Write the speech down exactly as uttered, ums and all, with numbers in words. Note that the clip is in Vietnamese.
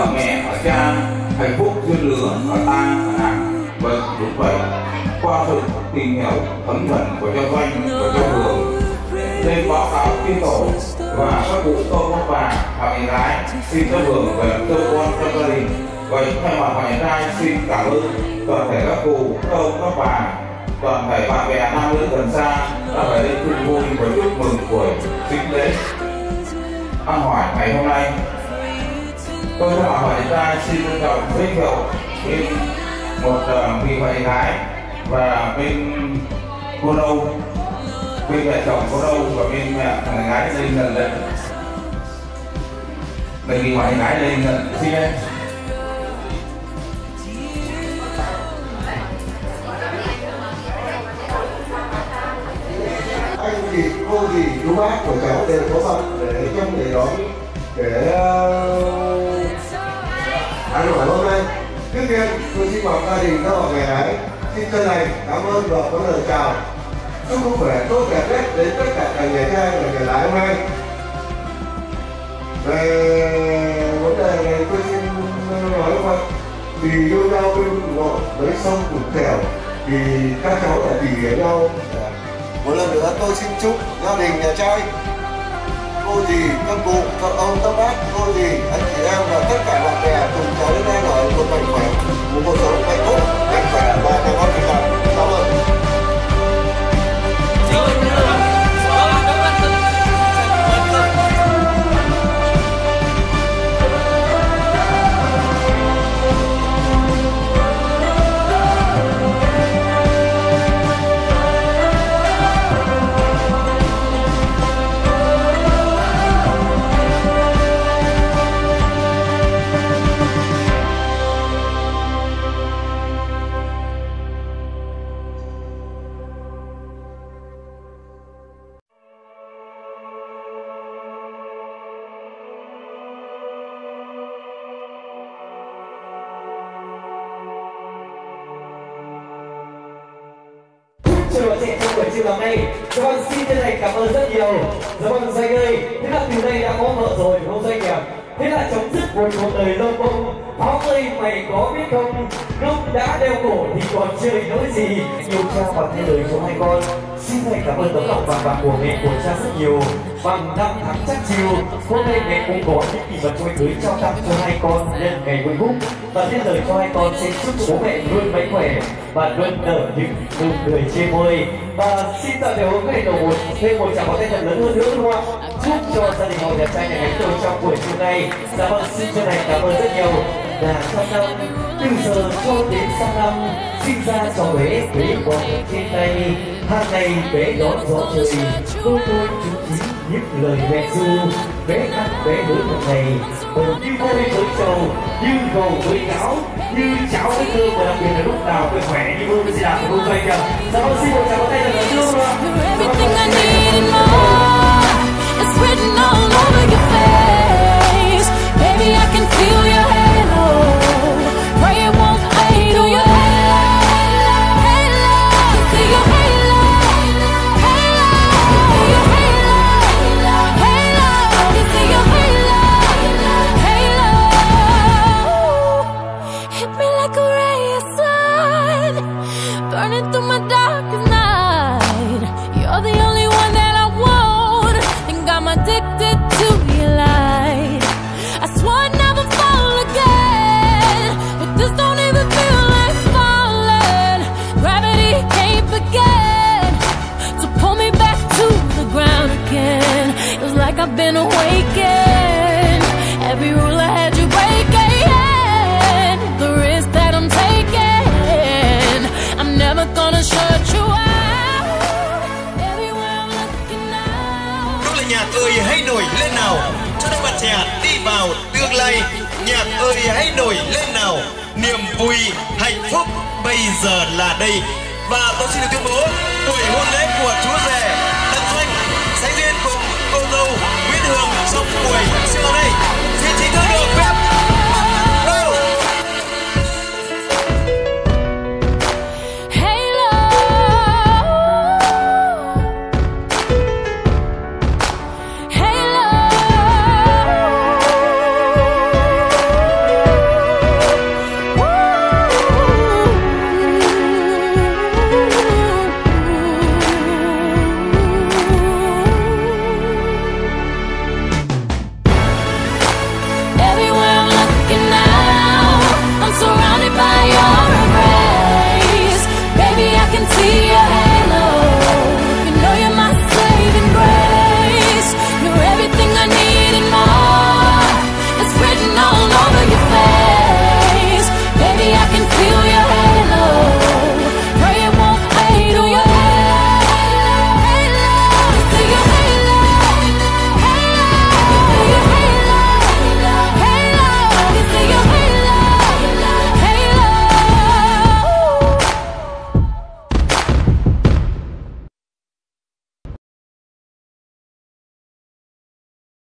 mẹ ở cha, hạnh phúc duyên lứa ở ta ở nàng. Vâng, đúng vậy. Qua sự tìm hiểu thấm nhuần của cho Doanh và cho Hường, lên báo cáo tiên tổ và các cụ tôn ông bà và người gái xin cho Hường về làm cơ quan cho gia đình. Vậy thay mặt nhà trai xin cảm ơn toàn thể các cụ, các ông, các bà, toàn thể bạn bè nam nữ gần xa đã về đây chung vui và chúc mừng buổi sinh lễ ăn hỏi ngày hôm nay. Tôi thay mặt nhà trai xin trân trọng giới thiệu bên một uh, vị vợ gái và bên cô dâu, bên mẹ chồng cô dâu và bên mẹ thằng gái lên lần lượt. Đề nghị mọi gái lên xin em. Anh chị, cô dì, chú bác của cháu đều có mặt để trong để đón để ăn hỏi hôm nay. Trước tiên, tôi xin mời gia đình các họ ngày gái xin chân thành cảm ơn và có lời chào. Chúc sức khỏe tốt đẹp nhất đến tất cả cả người trai và người lái hôm nay. Về vấn đề này tôi xin nói vậy, vì yêu nhau bên ngọn với sông cùng trèo thì các cháu đã vì hiểu nhau. Một lần nữa tôi xin chúc gia đình nhà trai, cô dì, các cụ, các ông, các bác, cô dì, anh chị em và tất cả bạn bè cùng cháu đến đây ở một mạnh khỏe, một cuộc sống hạnh phúc, mạnh khỏe và thành công tình cảm. Cảm ơn. Trường đoàn trẻ trong buổi chiều hôm nay, các bạn xin chân thành cảm ơn rất nhiều. Dạ vâng Doanh ơi, thế là từ đây đã có vợ rồi đúng không Doanh nhỉ? Thế là chấm dứt một cuộc đời lâu bông. Pháo ơi mày có biết không, lúc đã đeo cổ thì còn chơi nỗi gì. Yêu cha và thay lời cho hai con. Xin thầy cảm ơn tấm lòng vàng bạc của mẹ của cha rất nhiều. Bằng năm tháng chắc chiều, hôm nay mẹ cũng có những kỷ vật quay cưới trao tặng cho hai con nhân ngày vui phúc. Và tiếp lời cho hai con xin chúc cho bố mẹ luôn mạnh khỏe và luôn nở những nụ cười trên môi. Và xin tạm biệt hôm nay đầu một thêm một tràng pháo tay thật lớn hơn nữa đúng không ạ? Chúc cho gia đình họ nhà trai nhà gái tôi trong buổi chiều nay. Dạ vâng, xin chân thành cảm ơn rất nhiều. Và trong năm từ giờ cho đến sang năm sinh ra cho bé bé còn trên tay, hàng ngày bé đón gió trời, tôi tôi chú ý những lời mẹ ru. Bé ăn bé lớn một ngày, còn như voi với trầu, như gầu với gáo, như cháo với cơm, và đặc biệt là lúc nào tôi khỏe như mưa với xe đạp của tôi doanh nhờ. Dạ vâng, xin một tràng pháo tay thật lớn luôn ạ. Baby, I can feel your halo. Pray it won't fade away. Halo, see your halo. Halo, see your halo. Halo, see your halo. Halo, hit me like a ray of sun, burning through my darkest night. You're the only one that I want. Think I'm addicted to your light. I swore I'd never fall again, but this don't even feel like falling. Gravity can't begin to pull me back to the ground again. It's like I've been awakened. Every rule I had you breaking, the risk that I'm taking, I'm never gonna shut you out. Everywhere I'm looking now. Đó là nhạc ơi hãy nổi lên nào, cho các bạn trẻ đi vào tương lai. Nhạc ơi hãy nổi lên nào, niềm vui hạnh phúc bây giờ là đây. Và tôi xin được tuyên bố buổi hôn lễ của chú rể Đặng Doanh sánh duyên cùng cô dâu Nguyễn Hường trong buổi siêu hôm nay.